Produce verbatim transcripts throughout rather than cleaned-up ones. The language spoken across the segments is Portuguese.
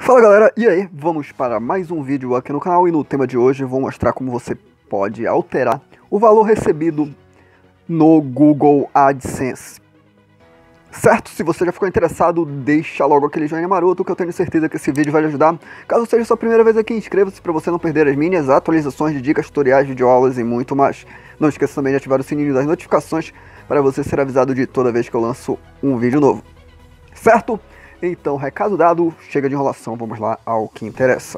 Fala galera, e aí? Vamos para mais um vídeo aqui no canal e no tema de hoje eu vou mostrar como você pode alterar o valor recebido no Google AdSense. Certo? Se você já ficou interessado, deixa logo aquele joinha maroto que eu tenho certeza que esse vídeo vai lhe ajudar. Caso seja sua primeira vez aqui, inscreva-se para você não perder as minhas atualizações de dicas, tutoriais, videoaulas e muito mais. Não esqueça também de ativar o sininho das notificações para você ser avisado de toda vez que eu lanço um vídeo novo. Certo? Então, recado dado, chega de enrolação, vamos lá ao que interessa.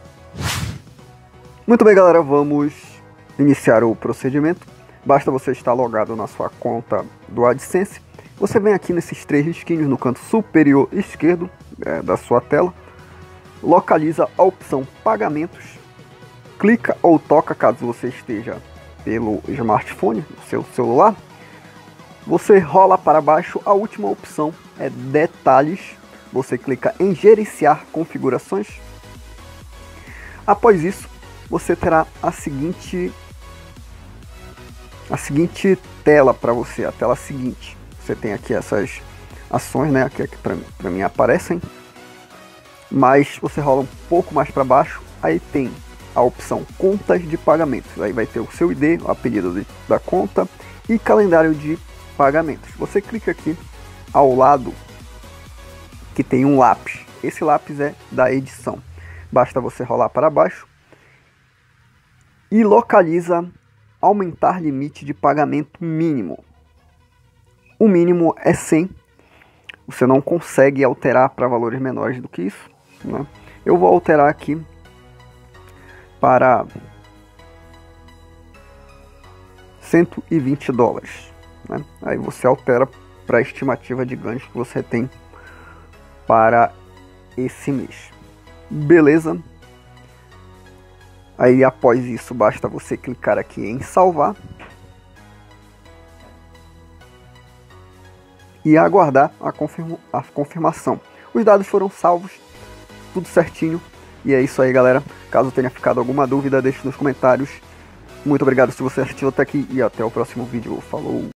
Muito bem galera, vamos iniciar o procedimento. Basta você estar logado na sua conta do AdSense. Você vem aqui nesses três risquinhos no canto superior esquerdo é, da sua tela. Localiza a opção Pagamentos. Clica ou toca caso você esteja pelo smartphone, no seu celular. Você rola para baixo, a última opção é Detalhes. Você clica em Gerenciar Configurações. Após isso, você terá a seguinte, a seguinte tela para você, a tela seguinte. Você tem aqui essas ações, né, que aqui para mim aparecem. Mas você rola um pouco mais para baixo, aí tem a opção Contas de Pagamentos. Aí vai ter o seu I D, o apelido de, da conta e calendário de pagamentos. Você clica aqui ao lado que tem um lápis. Esse lápis é da edição. Basta você rolar para baixo e localiza aumentar limite de pagamento mínimo. O mínimo é cem. Você não consegue alterar para valores menores do que isso, né? Eu vou alterar aqui para cento e vinte dólares, né? Aí você altera para a estimativa de ganhos que você tem para esse mês. Beleza? Aí após isso basta você clicar aqui em salvar e aguardar a, confirma a confirmação. Os dados foram salvos, tudo certinho. E é isso aí galera, caso tenha ficado alguma dúvida deixe nos comentários. Muito obrigado se você assistiu até aqui e até o próximo vídeo. Falou!